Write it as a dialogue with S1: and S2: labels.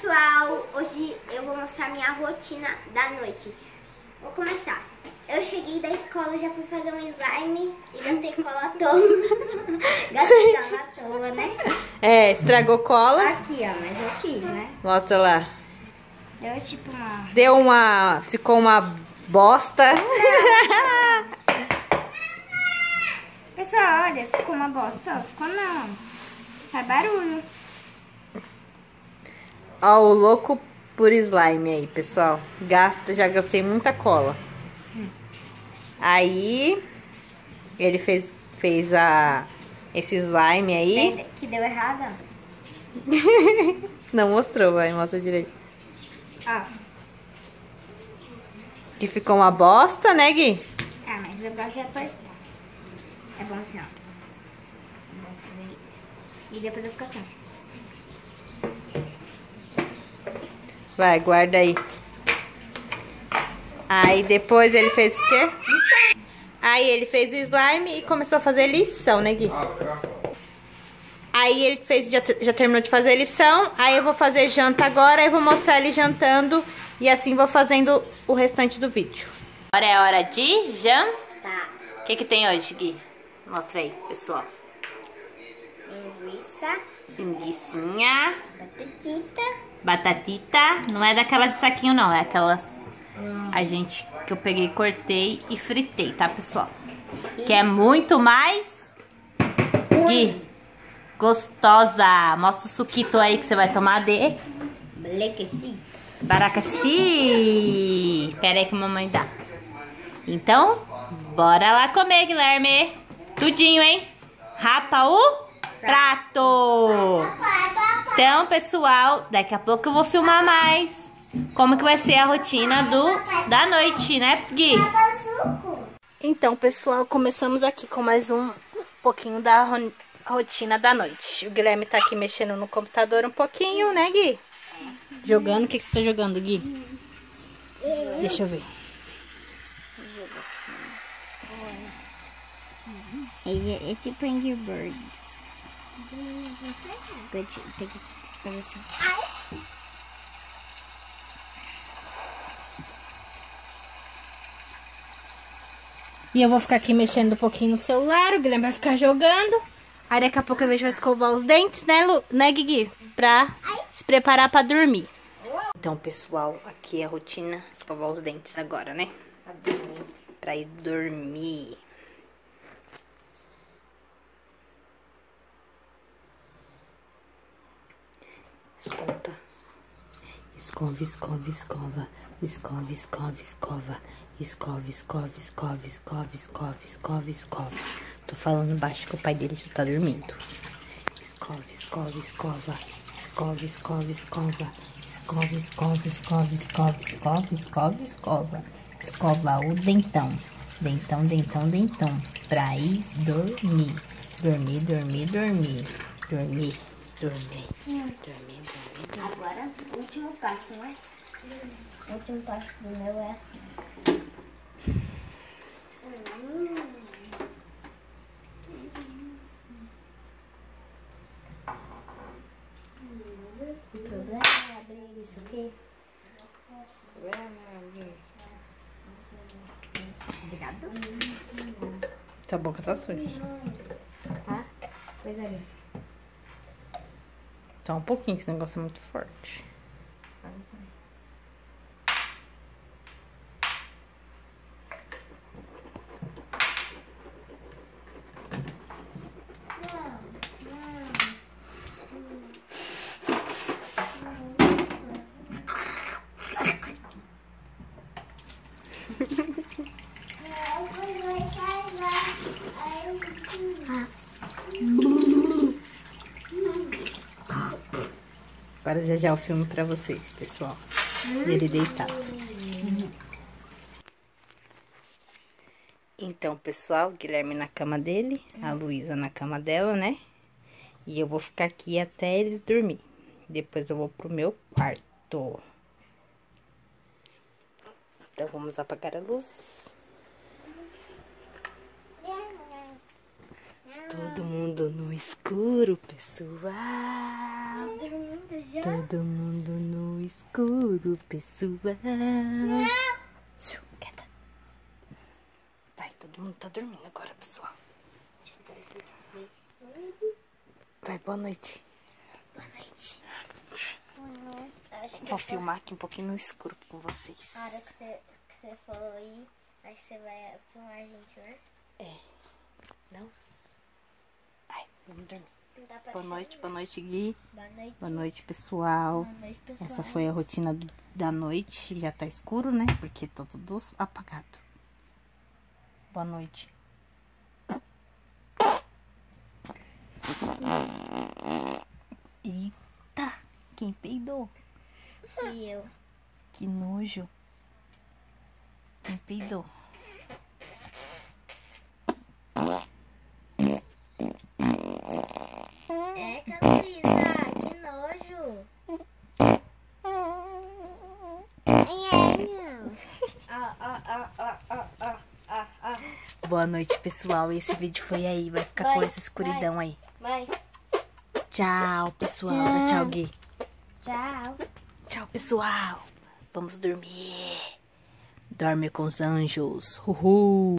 S1: pessoal, hoje eu vou mostrar minha rotina da noite. Vou começar. Eu cheguei da escola, já fui fazer um slime e gastei cola à toa. Gastei cola à toa, né?
S2: É, estragou cola.
S1: Aqui, ó, mas eu fiz, né?
S2: Mostra lá.
S1: Deu tipo uma...
S2: Deu uma... Ficou uma bosta.
S1: Pessoal, olha, ficou uma bosta, ó. Ficou não. Faz barulho.
S2: Ó, o louco por slime aí, pessoal. Já gastei muita cola. Aí, ele fez esse slime aí.
S1: Que deu errado,
S2: Não mostrou, vai, mostra direito.
S1: ó.
S2: Que ficou uma bosta, né, Gui?
S1: Ah, mas eu gosto de apertar. É bom assim, ó. E depois eu fico assim.
S2: Vai, guarda aí. Aí depois ele fez o quê? Aí ele fez o slime e começou a fazer lição, né, Gui? Aí ele já terminou de fazer lição. Aí eu vou fazer janta agora. Aí vou mostrar ele jantando. E assim vou fazendo o restante do vídeo. Agora é hora de jantar. O que tem hoje, Gui? Mostra aí, pessoal. Linguiçinha. Batatita. Não é daquela de saquinho, não. É aquela que eu peguei, cortei e fritei, tá, pessoal? Que é muito mais... Gui, gostosa. Mostra o suquito aí que você vai tomar de... Baracaci. Pera aí que a mamãe dá. Então, bora lá comer, Guilherme. Tudinho, hein? Rapa o prato. Então, pessoal, daqui a pouco eu vou filmar mais como que vai ser a rotina da noite, né, Gui? Então, pessoal, começamos aqui com mais um pouquinho da rotina da noite. O Guilherme tá aqui mexendo no computador um pouquinho, né, Gui? Jogando. O que você tá jogando, Gui? Deixa eu ver.
S1: É tipo Angry Birds. Tem que fazer assim.
S2: E eu vou ficar aqui mexendo um pouquinho no celular. O Guilherme vai ficar jogando. Aí daqui a pouco eu vejo vai escovar os dentes, né, né, Gui? Pra se preparar pra dormir. Então, pessoal, aqui é a rotina. Escovar os dentes agora, né? Pra ir dormir. Escuta. Escova, escova, escova. Escova, escova, escova. Escova, escova, escova, escova, escova, escova, escova. Tô falando baixo que o pai dele já tá dormindo. Escova, escova, escova. Escova, escova, escova. Escova, escova, escova, escova, escova, escova, escova. Escova o dentão. Dentão, dentão, dentão. Pra ir dormir. Dormir, dormir, dormir. Dormir, dormir. Dormir, dormir, dormir.
S1: Agora, o último passo, né? O último passo do meu é assim. O problema é abrir isso aqui. Obrigado.
S2: Tua boca tá suja.
S1: Tá? Pois é.
S2: Só um pouquinho, que esse negócio é muito forte.
S1: Faz assim.
S2: Agora já o filme pra vocês, pessoal. Ele deitado. Então, pessoal, o Guilherme na cama dele, a Luísa na cama dela, né? E eu vou ficar aqui até eles dormirem. Depois eu vou pro meu quarto. Então, vamos apagar a luz. Todo mundo no escuro, pessoal.
S1: Dormindo já?
S2: Todo mundo no no escuro, pessoal. Quieta. Vai, todo mundo tá dormindo agora, pessoal. Vai, boa noite.
S1: Boa noite. Boa noite. Acho que
S2: Vou filmar aqui um pouquinho no escuro com vocês.
S1: Na hora que você falou aí, acho que você vai filmar a gente, né?
S2: É. Não? Ai, vamos dormir.
S1: Não dá pra
S2: Boa noite,
S1: chamar.
S2: boa noite, Gui.
S1: Boa noite.
S2: Boa noite, pessoal.
S1: Boa noite, pessoal.
S2: Essa foi a rotina da noite. Já tá escuro, né? Porque tá tudo apagado. Boa noite. Eita, quem peidou?
S1: Fui eu.
S2: Que nojo. Quem peidou?
S1: É, Carolina, que nojo.
S2: Boa noite, pessoal. Esse vídeo foi aí. Vai ficar com essa escuridão aí.
S1: Vai.
S2: Tchau, pessoal. Dá tchau, Gui.
S1: Tchau.
S2: Tchau, pessoal. Vamos dormir. Dorme com os anjos. Uhul.